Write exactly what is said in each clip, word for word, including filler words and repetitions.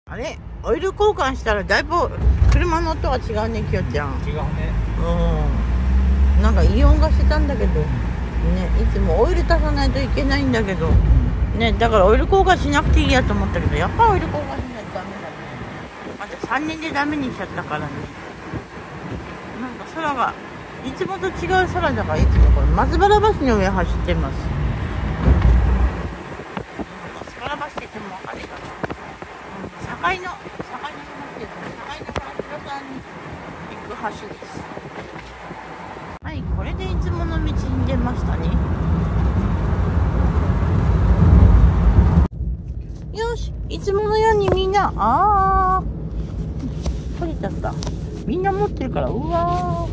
あれオイル交換したらだいぶ車の音が違うね、きよちゃん。 違うね。 うん。なんか異音がしてたんだけどね、いつもオイル足さないといけないんだけどね、だからオイル交換しなくていいやと思ったけど、やっぱオイル交換しないとダメだね。またさんにんでダメにしちゃったからね。なんか空がいつもと違う空だから、いつもこれ松原橋の上走ってます。松原橋って言っても分かるかな。境の、境の橋ですね。境の橋さんに行く橋です。はい、これでいつもの道に出ましたね。よし、いつものようにみんな、あー、取れちゃった。みんな持ってるから、うわ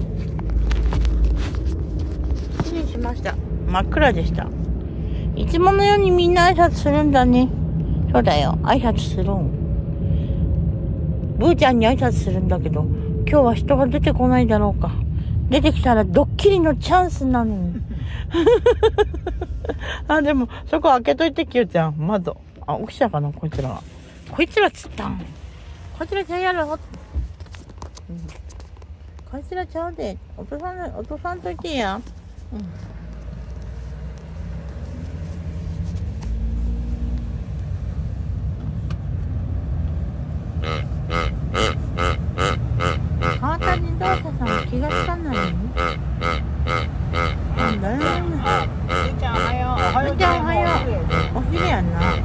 ー。失礼しました。真っ暗でした。いつものようにみんな挨拶するんだね。そうだよ、挨拶するん。ブーちゃんに挨拶するんだけど、今日は人が出てこないだろうか。出てきたらドッキリのチャンスなのに。あ、でも、そこ開けといて、きよちゃん。窓。あ、起きちゃうかな、こいつらは。こいつらつったん。こいつらちゃうやろ。うん、こいつらちゃうで。お父さん、お父さんといてや。うん。川谷動作さん気がつかないの？なんだよ。ゆうちゃんおはよう。ゆうちゃんおはよう。お昼やんな。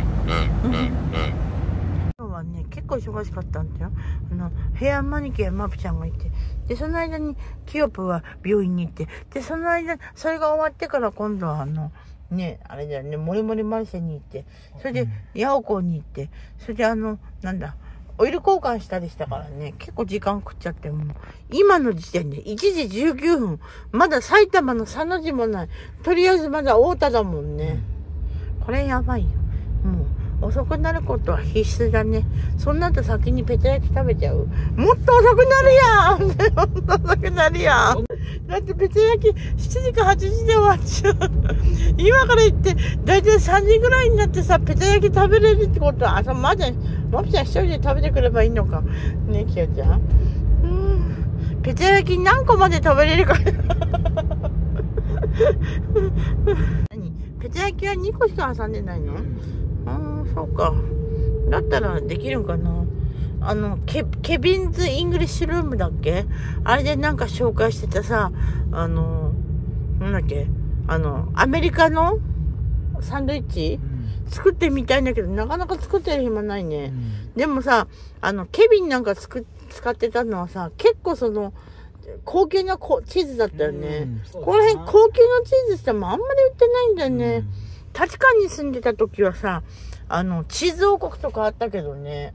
今日はね、結構忙しかったんだよ。あのヘアマニキュアマプちゃんがいて、でその間にキヨプは病院に行って、でその間それが終わってから今度はあのね、あれだよね、モリモリマルシェに行って、それでヤオコーに行って、それであのなんだオイル交換したりしたからね、結構時間食っちゃって、もう今の時点でいちじじゅうきゅうふん、まだ埼玉のさの字もない。とりあえずまだ太田だもんね。これやばいよ。もう遅くなることは必須だね。そんなと先にペタ焼き食べちゃう。もっと遅くなるやん。もっと遅くなるやん。だってペタ焼きしちじかはちじで終わっちゃう。今から行ってだいたいさんじぐらいになってさ、ペタ焼き食べれるってことは、あ、まだマピちゃん一人で食べてくればいいのかね、きよちゃん。うん、ペタ焼き何個まで食べれるか何、ペタ焼きはにこしか挟んでないの？ああ、そうか。だったらできるんかな。あのケケビンズ・イングリッシュルームだっけ、あれでなんか紹介してたさ、あのなんだっけ、あのアメリカのサンドイッチ、うん、作ってみたいんだけど、なかなか作ってる暇ないね。うん、でもさ、あのケビンなんかつく使ってたのはさ、結構その高級なチーズだったよね。うん、この辺高級なチーズってもあんまり売ってないんだよね。うん、立川に住んでた時はさ、あのチーズ王国とかあったけどね。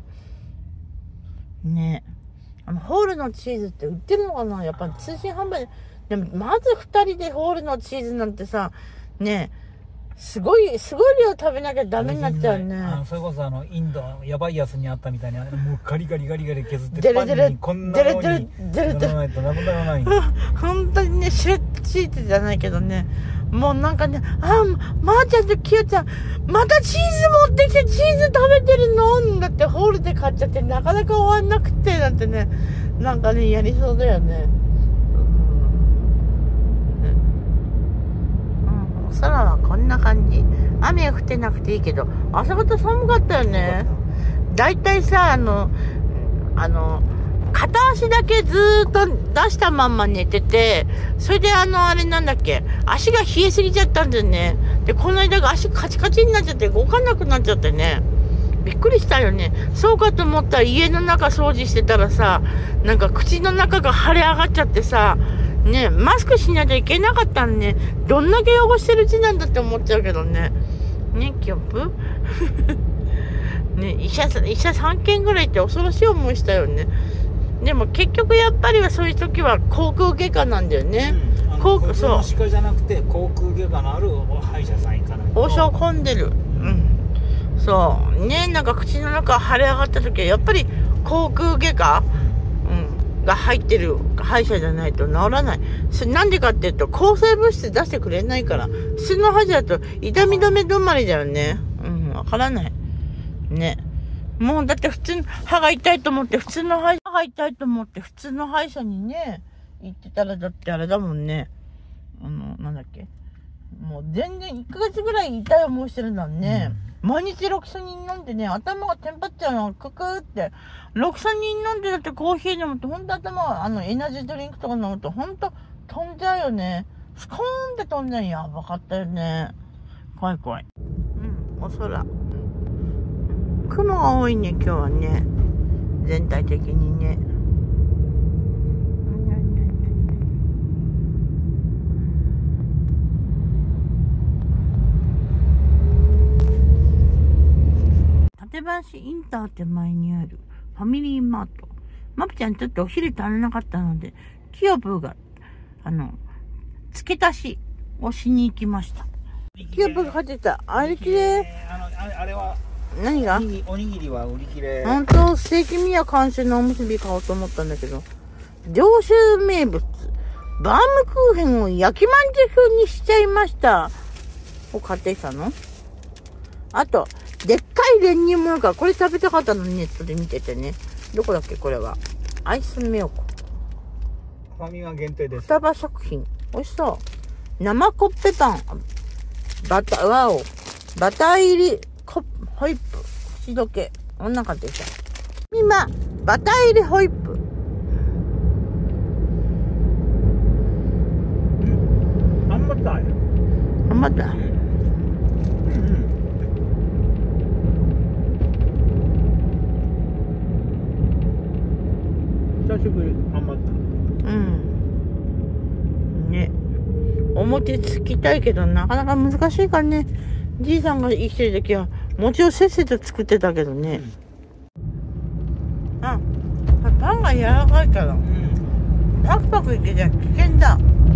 ね、あのホールのチーズって売ってるのかな、やっぱ通信販売で。もまずふたりでホールのチーズなんてさね、すごいすごい量食べなきゃダメになっちゃうね。 あのそれこそあのインドやばいやつにあったみたいに、もうガリガリガリガリ削ってデレデレこんなのにデレデレデレないとなくならない。 本当にね、シュレッチーズじゃないけどね、もうなんかね、あ、まーちゃんときよちゃんまたチーズ持ってきてチーズ食べてるのだってホールで買っちゃって、なかなか終わんなくてなんてね、なんかねやりそうだよね。空はこんな感じ。雨降ってなくていいけど、朝方寒かったよね。だいたいさ、あのあの片足だけずーっと出したまんま寝てて、それであのあれなんだっけ、足が冷えすぎちゃったんだよね。でこの間が足カチカチになっちゃって動かなくなっちゃってね、びっくりしたよね。そうかと思ったら家の中掃除してたらさ、なんか口の中が腫れ上がっちゃってさね、マスクしなきゃいけなかったんね。どんだけ汚してるうちなんだって思っちゃうけどね。ね、キョップね、医者、医者さんけんぐらいって恐ろしい思いしたよね。でも結局やっぱりはそういう時は口腔外科なんだよね。 うん、口腔、そう。歯科じゃなくて口腔外科のある歯医者さん行かないと。 王将混んでる。うん。そうね、なんか口の中腫れ上がった時はやっぱり口腔外科、うん、が入ってる歯医者じゃないと治らない。なんでかっていうと抗生物質出してくれないから。普通の歯医者だと痛み止め止まりだよね。うん、わからないね。 もうだって普通の歯が痛いと思って、普通の歯が痛いと思って、普通の歯医者にね、行ってたらだってあれだもんね。あの、なんだっけ。もう全然いっかげつぐらい痛い思いしてるんだね。うん、毎日ロキソニン飲んでね、頭がテンパっちゃうの、ククーって。ロキソニン飲んでだってコーヒー飲むと、ほんと頭が、あの、エナジードリンクとか飲むと、ほんと飛んじゃうよね。スコーンって飛んじゃう。やばかったよね。怖い怖い。うん、お空。雲が多いね、今日はね。全体的にね。館林インター手前にあるファミリーマート。マプちゃんちょっとお昼足らなかったので、キヨプーが、あの、付け足しをしに行きました。キヨプーが買ってた。あれきれい。 あの、あれ、あれは、 何がおにぎりは売り切れ。 ほんと、ステーキミヤ監修のおむすび買おうと思ったんだけど、上州名物、バームクーヘンを焼きまんじゅう風にしちゃいました。を買ってきたの。あと、でっかい練乳ものか。これ食べたかったのにネットで見ててね。どこだっけこれは。アイスミョコ。 ファミマ限定です。 双葉食品。美味しそう。生コッペパン。バター、ワオ。バター入りコホイップ。口どけ。こんな感じでした。今、バター入りホイップ。 うん。あんまたい。 あんまたい。 久しぶり、余った。 うん。ね。表つきたいけど、なかなか難しいからね。じいさんが生きてる時は、餅をせっせと作ってたけどね。うん、あ、パンが柔らかいから。うん、パクパクいけちゃ危険だ。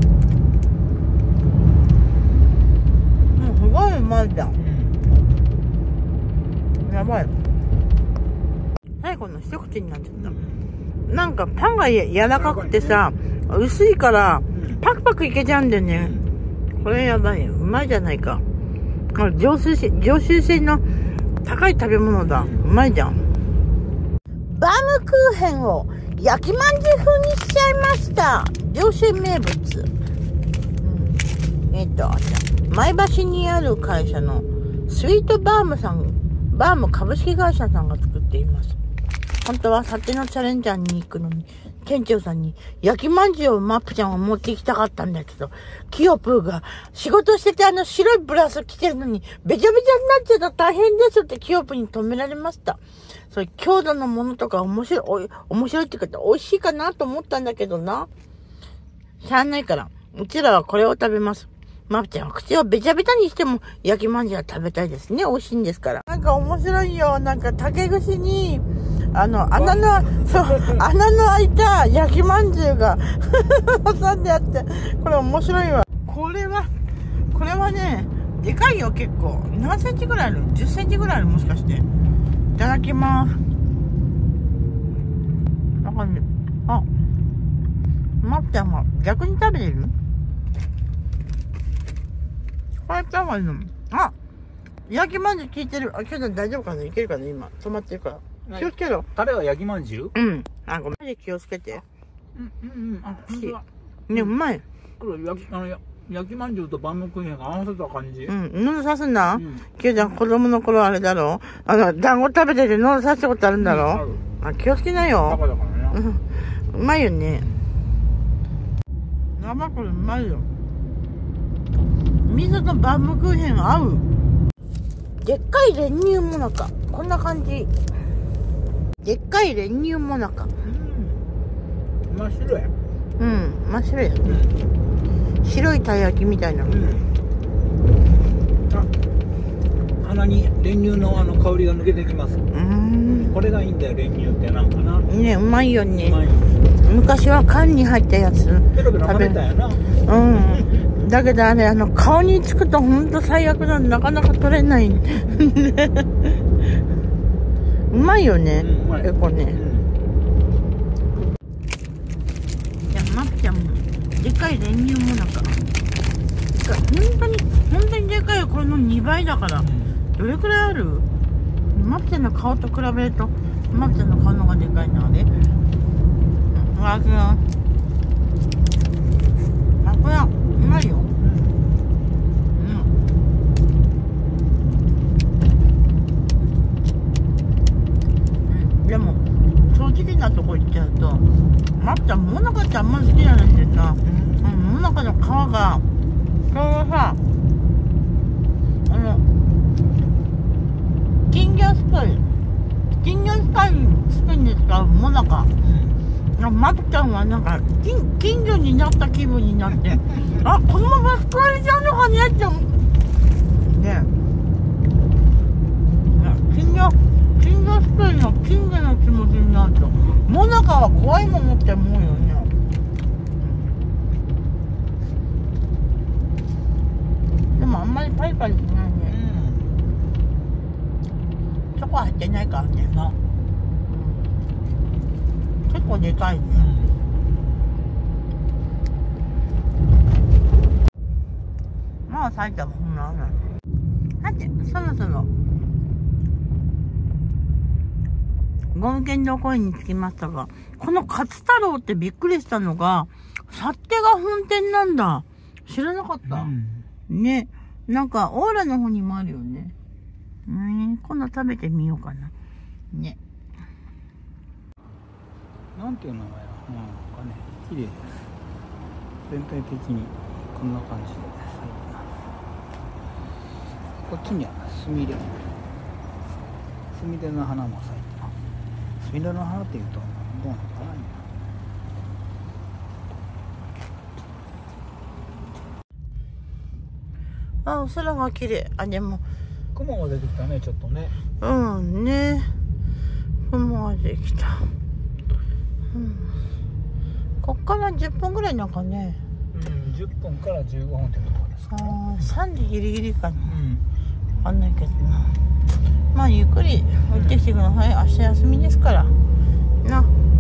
もうすごいうまいじゃん。うん、やばい。最後の一口になっちゃった。なんかパンが柔らかくてさ、薄いからパクパクいけちゃうんだよね。これやばいよ。うまいじゃないか。常習性、常習性の高い食べ物だ。うまいじゃん。バームクーヘンを焼きまんじゅう風にしちゃいました。上州名物。うん、えっと、前橋にある会社のスイートバームさん、バーム株式会社さんが作っています。本当はサテのチャレンジャーに行くのに、店長さんに焼きまんじゅうをマップちゃんは持って行きたかったんだけど、キヨプーが仕事しててあの白いブラウス着てるのに、べちゃべちゃになっちゃった大変ですってキヨプーに止められました。そういう強度のものとか面白い、おい面白いっていうか美味しいかなと思ったんだけどな。しゃあないから、うちらはこれを食べます。マプちゃんは口をべちゃべちゃにしても焼きまんじゅうは食べたいですね。美味しいんですから。なんか面白いよ。なんか竹串に、あの、穴の、そう、穴の開いた焼きまんじゅうが挟んであって、これ面白いわ。これは、これはね、でかいよ結構。何センチぐらいある ?じゅっセンチぐらいあるもしかして。いただきます。わかんない。あ、まっちゃんは逆に食べてる？これ食べるの？あ、焼きまんじゅう効いてる。あ、今日大丈夫かな？いけるかな？今止まってるから。気をつけろ。 タレは焼きまんじゅう？ うん。あ、ごめん。気をつけて。 うんうんうん。あ、本当だ。 ね、うまい。 これ焼き、あの、焼きまんじゅうとバームクーヘンが合わせた感じ。 うん。喉刺すんだ。きよちゃん子供の頃あれだろ？あの、団子食べてて喉刺したことあるんだろ？あ、気をつけなよ。 バカだからね。 うまいよね。生これうまいよ。味噌とバームクーヘン合う。でっかい練乳もなか。こんな感じ。でっかい練乳もなか。うん。 真っ白や。 うん、真っ白や。うん、白いたい焼きみたいな。うん、 あ、鼻に練乳のあの香りが抜けてきます。うん。これがいいんだよ、練乳ってなんかな。 ね、うまいよね。昔は缶に入ったやつ。 ペロペロ食べたよな。 うん。だけどあれ、あの、顔につくとほんと最悪だ。なかなか取れない。うまいよね、うん、結構ね、うん、いや、まっちゃんもでかい練乳もなんか本当に本当にでかいよ。これのにばいだから、どれくらいある？ マピちゃんの顔と比べるとマピちゃんの顔の方がでかいな。あれ、うん、あくらあくらうまいよ。でも正直なとこ言っちゃうと、まっちゃんもなかってあんまり好きじゃないんでさ、うん、もなかの皮がそれをさ、あの金魚すくい金魚すくいすくいに使うもなか、うん、まっちゃんはなんか 金, 金魚になった気分になってあ、このまますくわれちゃうのかねって思うね。金魚金魚すくいの金魚の気持ちになると、もなかは怖いものって思うよね。でもあんまりパリパリしないね。チョコ入ってないからね。な、結構でかいね。まあ咲いたもんな。さて、そろそろゴム剣道公園に着きましたが、この勝太郎ってびっくりしたのが、勝手が本店なんだ。知らなかった。うん、ね。なんか、オーラの方にもあるよね。うん、今度食べてみようかな。ね。 なんていう名前や。なんかね、綺麗です。全体的にこんな感じで咲いてます。こっちにはスミレ。スミレの花も咲いてます。スミレの花っていうとどうなのかな。あ、お空が綺麗。あ、でも雲が出てきたね、ちょっとね。 うんね、雲が出てきた。うん、こっからじゅっぷんぐらいなんかね。 うん、じゅっぷんからじゅうごふんってとこですかね。 ああ、さんじギリギリかな。うん、わかんないけどな。まあゆっくり降ってきてください。明日休みですからな。今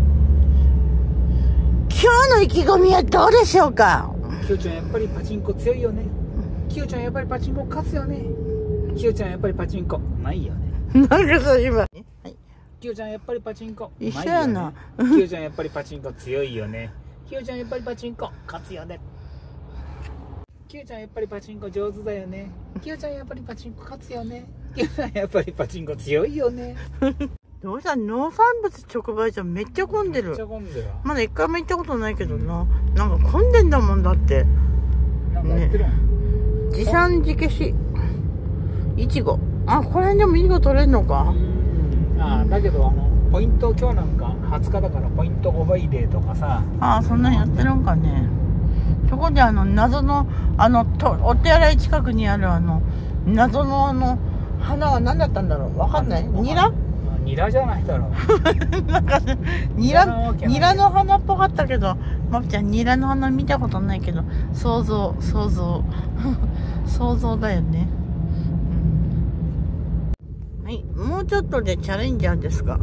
日の意気込みはどうでしょうか。 きよちゃんやっぱりパチンコ強いよね。きよちゃんやっぱりパチンコ勝つよね。きよちゃんやっぱりパチンコないよね。 なんかさ今、はい、 きよちゃんやっぱりパチンコ一緒やな。 きよちゃんやっぱりパチンコ強いよね。きよちゃんやっぱりパチンコ勝つよね。きよちゃんやっぱりパチンコ上手だよね。きよちゃんやっぱりパチンコ勝つよね。きよちゃんやっぱりパチンコ強いよね。 どうした農産物直売所めっちゃ混んでる。 めっちゃ混んでる。 まだ一回も行ったことないけどな。なんか混んでんだもんだって。 なんかやってるもん。 ね、地産地消しいちご。あ、これでもいちご取れるのか。 うん、ああ、だけどあのポイント今日なんかはつかだからポイントごばいデーとかさ。ああ、そんなんやってるんかね。そこであの謎のあのとお手洗い近くにあるあの謎のあの花は何だったんだろう。わかんない。ニラ？ ニラじゃないだろう。 なんかね、ニラニラの花っぽかったけど、まきちゃんニラの花見たことないけど、想像想像想像だよね。うん、はい、もうちょっとでチャレンジャーですが、うん、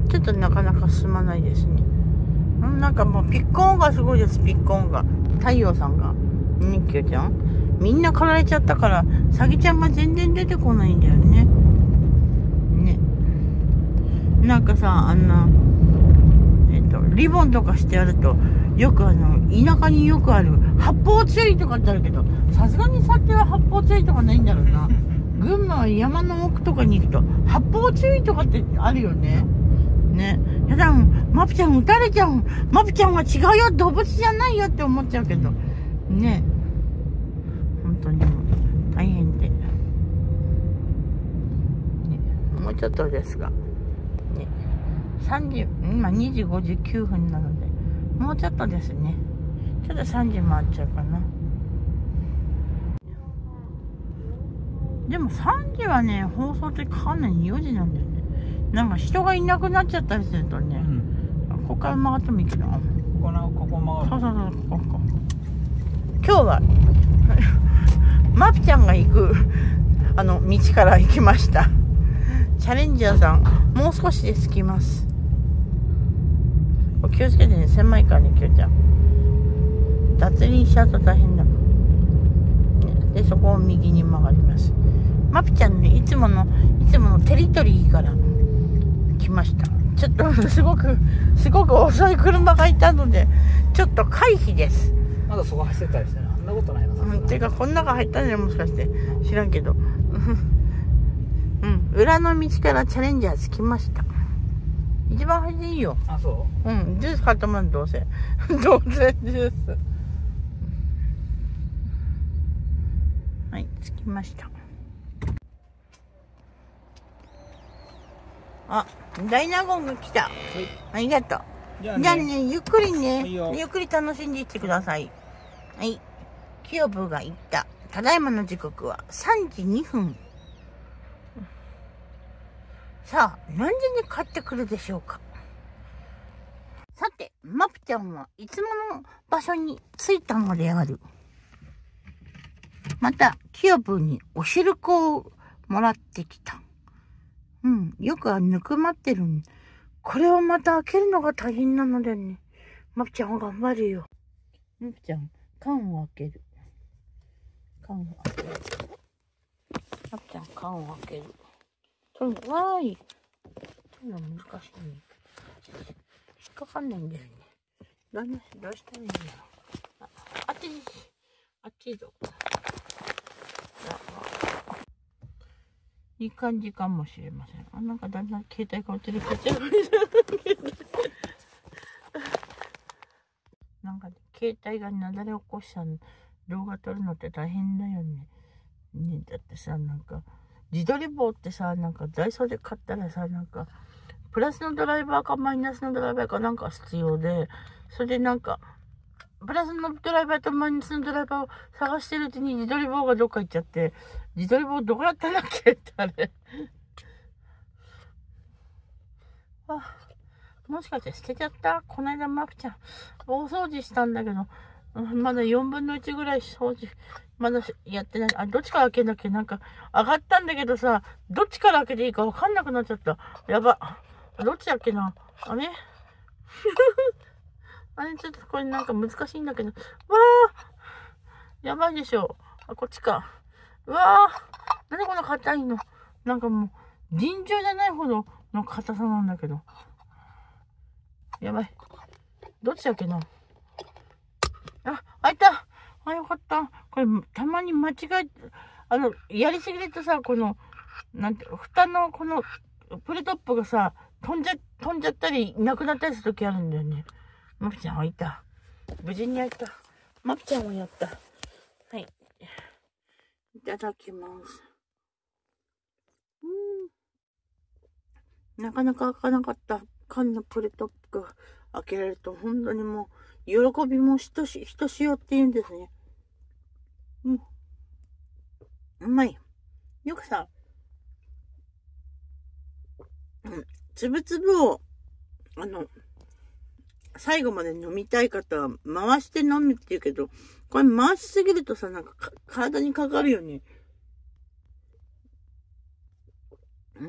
ちょっとなかなか進まないですね。なんかもうピッコーンがすごいです。ピッコーンが太陽さんがね、きよちゃんみんな狩られちゃったからサギちゃんが全然出てこないんだよね。ね、なんかさ、あんなえっとリボンとかしてあるとよくあの田舎によくある八方注意とかってあるけど、さすがにさっきは八方注意とかないんだろうな。群馬は山の奥とかに行くと八方注意とかってあるよね。ね、やだ、マピちゃん撃たれちゃう。マピちゃんは違うよ、動物じゃないよって思っちゃうけどね、本当にもう大変で、ね、もうちょっとですが、ね、さんじ今にじごじゅうきゅうふんなのでもうちょっとですね。ちょっとさんじ回っちゃうかな。でもさんじはね、放送ってかなりよじなんだよね。なんか人がいなくなっちゃったりするとね、うん、ここから曲がってもいいけど、ここのここ曲がる。 そうそうそう、ここここ。今日はマピちゃんが行くあの道から行きました。チャレンジャーさん、もう少しで着きます。気をつけてね、狭いからね、きよちゃん。脱輪しちゃうと大変だもん。で、そこを右に曲がります。マピちゃんね、いつものいつつものテリトリーから来ました。ちょっとすごくすごく遅い車がいたのでちょっと回避です。 まだそこ走ってたりしてな、あんなことないの。 うん、てかこの中入ったんじゃもしかして知らんけどうん裏の道からチャレンジャーズ来ました。一番早いよ。 あ、そう。 うんジュース買ったもんどうせどうせジュース。はい着きました。あ、ダイナゴンが来た。はい、ありがとう。じゃあ ね, じゃあねゆっくりねゆっくり楽しんでいってください。はい。キヨブが言った。ただいまの時刻はさんじにふん。さあ、何時に帰ってくるでしょうか。さて、マプちゃんはいつもの場所に着いたのである。また、キヨブにおしるこをもらってきた。うん、よくはぬくまってる。これをまた開けるのが大変なのでね。マプちゃんは頑張るよ。マプちゃん、缶を開ける。缶を開ける。マプちゃん、缶を開ける。取るの、わーい。取るの難しいね。引っかかんないんだよね。どうどうしたらいいんだろう。あ、あっち、あっちど。いい感じかもしれません。あ、なんかだんだん携帯が落ちるけちゃう。なんか、ね、携帯がなだれ起こした動画撮るのって大変だよね。ね、だってさ、なんか、自撮り棒ってさ、なんかダイソーで買ったらさ、なんか、プラスのドライバーかマイナスのドライバーかなんか必要で、それでなんか、プラスのドライバーとマイナスのドライバーを探してるうちに自撮り棒がどっか行っちゃって、自撮り棒どこやったんだっけってあれ。あ、もしかして捨てちゃった？この間マプちゃん、大掃除したんだけど、まだよんぶんのいちぐらい掃除、まだやってない。あ、どっちから開けんだっけ？なんか、上がったんだけどさ、どっちから開けていいかわかんなくなっちゃった。やば。どっちだっけな？あれあれ、ちょっとこれなんか難しいんだけど。わー！やばいでしょ。あ、こっちか。うわー！なんでこんな硬いの？なんかもう、尋常じゃないほどの硬さなんだけど。やばい。どっちだっけな？あ、開いた！あ、よかった。これ、たまに間違え、あの、やりすぎるとさ、この、なんて、蓋のこの、プレトップがさ、飛んじゃ、飛んじゃったり、なくなったりするときあるんだよね。マプちゃん開いた。無事に開いた。マプちゃんもやった。はい。いただきます。うん。なかなか開かなかった缶のプレトップが開けられると、本当にもう、喜びもひとし、ひとしおって言うんですね。うん。うまい。よくさ、うん、つぶつぶを、あの、最後まで飲みたい方は回して飲むって言うけど、これ回しすぎるとさ、なんか体にかかるよね。うん。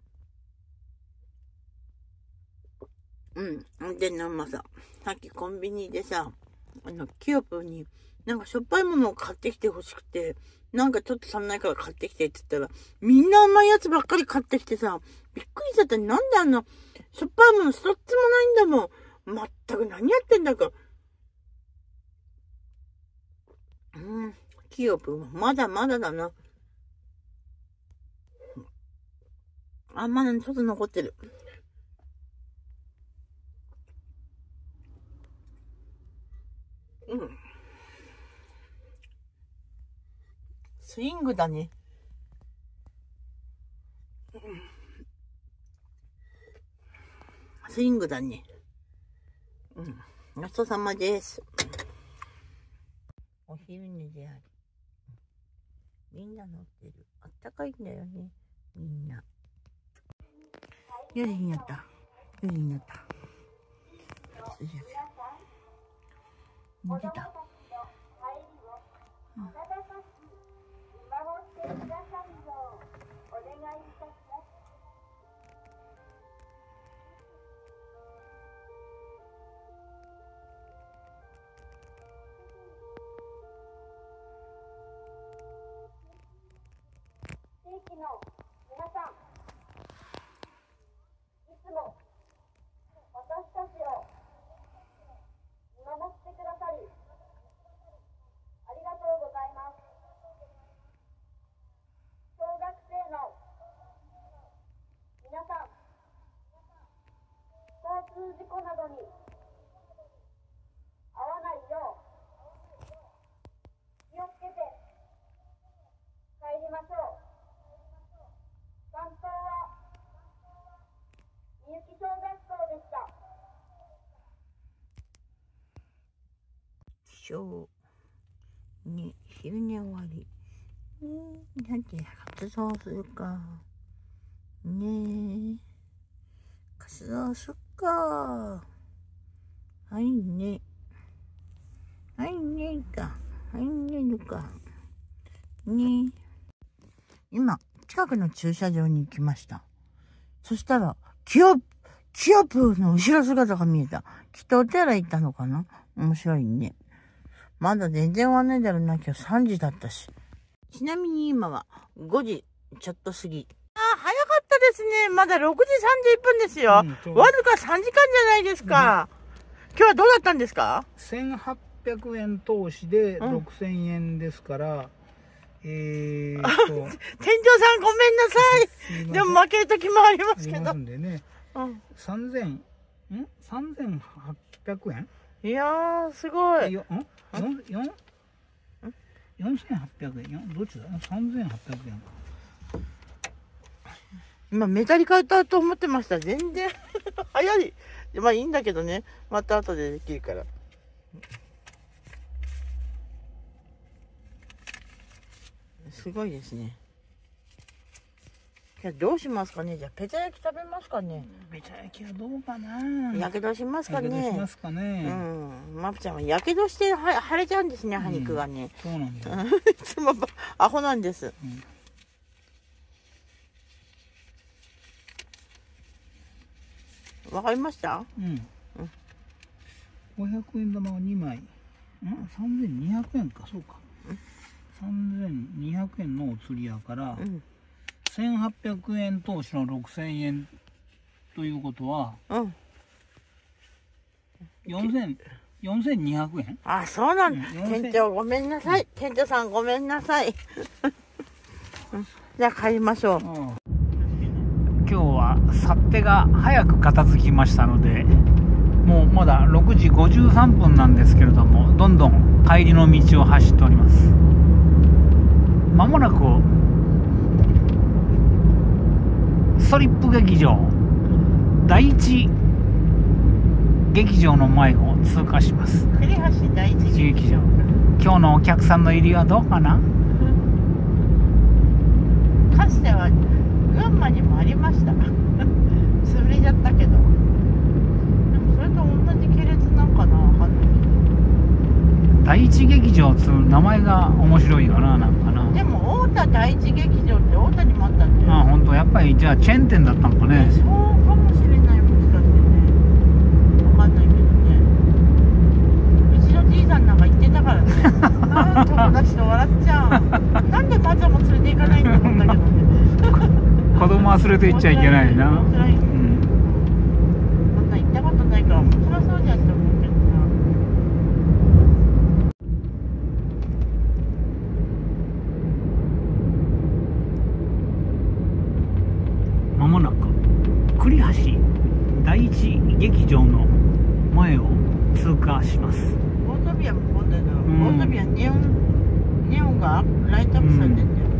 うん。で、なんまさ、さっきコンビニでさ、あの、キヨプに、なんかしょっぱいものを買ってきてほしくて、なんかちょっと足んないから買ってきてって言ったら、みんな甘いやつばっかり買ってきてさ、びっくりしちゃった。なんであんな、しょっぱいもの一つもないんだもん。まったく何やってんだか。うん。キヨプはまだまだだな。あ、まだちょっと残ってる。うん。スイングだね。うん、スイングだね。うん。ごちそうさまです。お昼寝である。みんな乗ってる。あったかいんだよね。みんな。よじになった。よじになった。寝てた。うん。地域の皆さん。 事故などに遭わないよう気をつけて帰りましょう。担当はみゆき小学校でした。 小に昼寝終わり。ねえ、なんて活動するか。ねえ、活動すっか。はいね。はいねか。はいねるか。ねえ。今、近くの駐車場に行きました。そしたら、キヨ、キヨプーの後ろ姿が見えた。きっとお手洗い行ったのかな。面白いね。まだ全然終わんないだろうな。今日さんじだったし。ちなみに今はごじちょっと過ぎ。ああ、早かったですね。まだろくじさんじゅっぷんですよ。うん、わずかさんじかんじゃないですか。うん、今日はどうだったんですか？ せんはっぴゃくえん投資でろくせんえんですから、うん、えーと。店長さんごめんなさい。でも負ける時もありますけど。んでね、うん、さんぜん、ん ?さんぜんはっぴゃくえん？ いやー、すごい。 よん、よん、よんせんはっぴゃくえん、どっちだ ?さんぜんはっぴゃくえん。 今、メダル買えたと思ってました。全然。早い。まあいいんだけどね。また後でできるから。すごいですね。じゃあどうしますかね。じゃあペタ焼き食べますかね。 ペタ焼きはどうかな。 やけどしますかね。 やけどしますかね。 うん。まぷちゃんはやけどしては腫れちゃうんですね、歯肉がね。 うん、そうなんだ。 いつもアホなんです。わ、うん、かりました？うん。うん、 ごひゃくえん玉をにまい。ん ?さんぜんにひゃくえんか、そうか。うん、さんぜんにひゃくえんのお釣りやから、うん、せんはっぴゃくえん投資のろくせんえんということは、うん、よんせん、よんせんにひゃくえん？ あ、そうなんだ。うん、店長ごめんなさい。うん、店長さんごめんなさい。じゃあ帰りましょう。うん、 今日は去手が早く片付きましたので、もうまだろくじごじゅうさんぷんなんですけれども、どんどん帰りの道を走っております。まもなくストリップ劇場第一劇場の前を通過します。 栗橋第一劇場。今日のお客さんの入りはどうかな。 かつては群馬にもありました。潰れちゃったけど。でもそれと同じ系列なんかな、わかんない。第一劇場つう名前が面白いかな、なんかな。 でも太田第一劇場って太田にもあったんだよ。 ああ、本当。やっぱりじゃあチェーン店だったのかね。 そうかもしれない。もしかしてね、わかんないけどね。うちのじいさんなんか言ってたからね。ああ、友達と笑っちゃう。なんでマザも連れて行かないと思うんだけどね。 子供忘れていっちゃいけないな。うん。 また行ったことないから面白そうじゃんって思うけどな。 まもなく栗橋第一劇場の前を通過します。 オートビアも混んでる。オートビアネオンネオンがライトアップされてんだよ。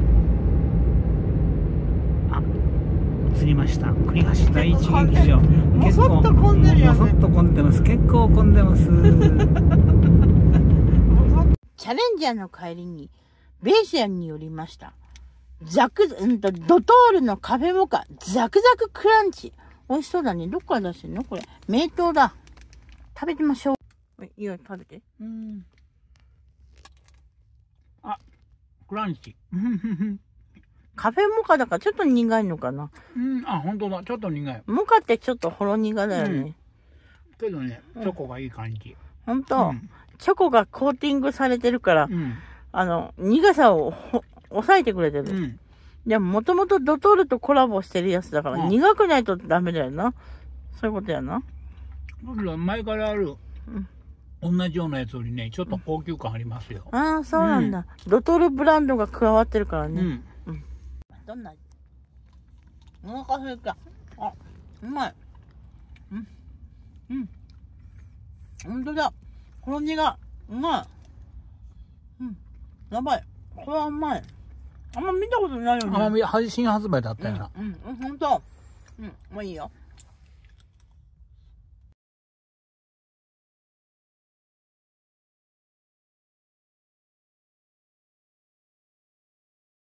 映りました。栗橋第一劇場。 もそっと混んでるよね。 もそっと混んでます。結構混んでます。 チャレンジャーの帰りにベーシアンに寄りました。ザク、うんと、ドトールのカフェモカ、ザクザククランチ。美味しそうだね。どっから出してんのこれ。名刀だ。食べてみましょう。いいよ、食べて。うん。 あ、クランチ。 カフェモカだからちょっと苦いのかな。 うん、あ、本当だ。ちょっと苦い。 モカってちょっとほろ苦だよね。うん、 けどね、チョコがいい感じ。 ほんと、うん、チョコがコーティングされてるから、うん、あの、苦さを抑えてくれてる。うん、でも、もともとドトールとコラボしてるやつだから、うん、苦くないとダメだよな。そういうことやな。 前からある、うん、同じようなやつよりね、ちょっと高級感ありますよ。 うん、ああ、そうなんだ、うん。ドトールブランドが加わってるからね。うん。うん、どんな味？お腹すいた。あ、うまい。うん。 うん。ほんとだ。ほろ苦。うまい。うん。やばい。これはうまい。あんま見たことないよね。 あんまり配信発売だったよな。 うん、うん、ほんと。うん、もういいよ。